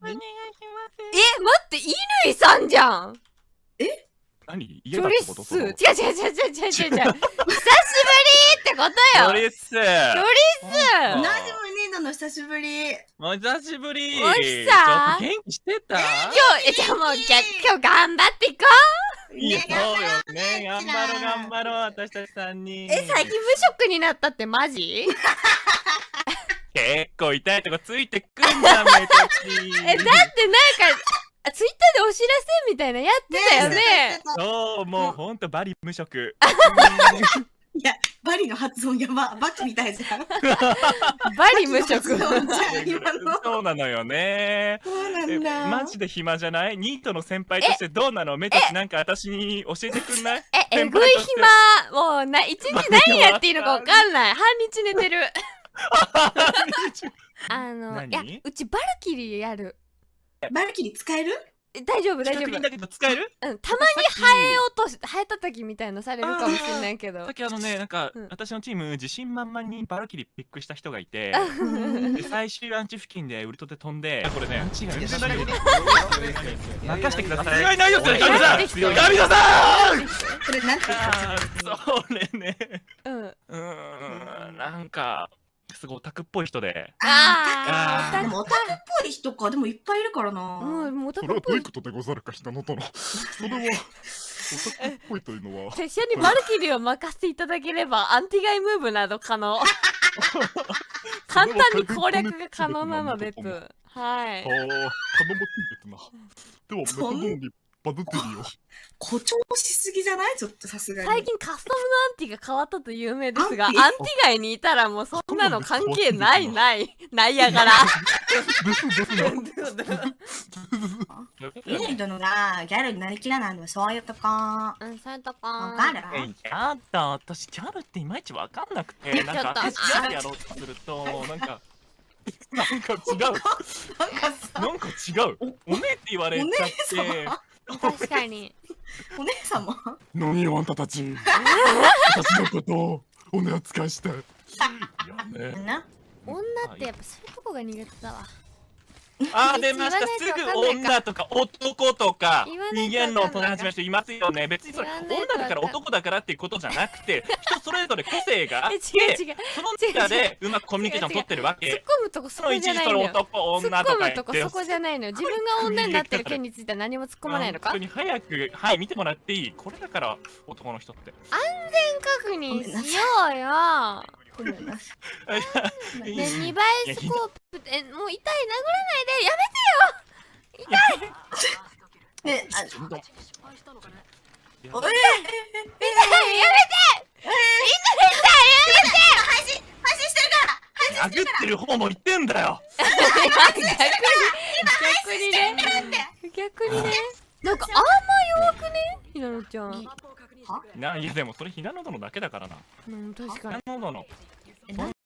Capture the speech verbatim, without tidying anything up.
願いします。 え、待って、乾さんじゃん。 え？ 何？ チョリッス。違う違う違う違う違う違う。久しぶりってことよ。 チョリッス。 チョリッス。 同じもねえの久しぶり。 もう久しぶり。 おいさ。 ちょっと元気してた？ 今日、え、じゃあもう、今日頑張っていこう。いや、そうよね。頑張ろう頑張ろう、私たち三人。 え、最近無職になったってマジ？ 結構痛いとこついてくんじゃん、めたち。 え、だってなんか、ツイッターでお知らせみたいなやってたよね。 そう、もうほんとバリ無職。 いや、バリの発音やば、バカみたいじゃん。 バリ無職。 そうなのよね。 そうなんだ。 マジで暇じゃない？ニートの先輩としてどうなの？めたちなんか私に教えてくんない？ え、えぐい暇。もうな、一日何やっていいのかわかんない。半日寝てる。あの、いや、うちバルキリーやる。 バルキリー使える？ 大丈夫大丈夫。 だけど使える？ うん、たまに生えようとし生えた時みたいのされるかもしれないけど。 さっきあのね、なんか私のチーム自信満々にバルキリーピックした人がいて、最終アンチ付近でウルトで飛んで、これね、アンチが全然ない。任してください。ないないよ、ヤミさん。ヤミさん。 これなんて言った？それね。 うん。 うん、なんか。すごいオタクっぽい人で。 ああ、でもオタクっぽい人か、でもいっぱいいるからな。 もうオタクっぽい。 それはどういうことでござるか、人の殿。それはオタクっぽいというのは。 拙者にバルキリーを任せていただければ、アンティガイムーブなど可能。簡単に攻略が可能なのです。はい。 ああ、頼もしいですな。では、メトドンにバズってるよ。 誇張しすぎじゃない？ちょっとさすがに。 最近カスタムのアンティが変わったと有名ですが、アンティガイにいたらもうそんなの関係ないないないやから。 いい殿がギャルになりきらないのはそういうとこ。 うん、そういうとこ。 わかる？ やだ、私ギャルっていまいちわかんなくて、なんか私ギャルやろうとするとなんか。なんか違う。なんか違う。お姉って言われちゃって。 確かに。 お姉様。 何よあんたたち。私のことをお姉扱いして。 女ってやっぱそういうとこが苦手だわ。 あ、出ました。すぐ女とか男とか人間の友達の人いますよね。別にそれ女だから男だからっていうことじゃなくて、人それぞれ個性があって、その中でうまくコミュニケーション取ってるわけ。 突っ込むとこそこじゃないのよ。突っ込むとこそこじゃないのよ。自分が女になってる件については何も突っ込まないのか。 本当に早くはい見てもらっていい？これだから男の人って。 安全確認しようよ。 ごめんなさい。 ね、にばいスコープえ、もう痛い、殴らないで、やめてよ。痛い。 ね、あ、 痛い、やめて。 え、 痛い、痛い、やめて。 配信、配信してるから。 殴ってる方も言ってんだよ。 逆にね、逆にね、なんかあんま弱くね、ひなのちゃん。 いやでもそれひなの殿だけだからな。 うん、確かに。 ひなの殿。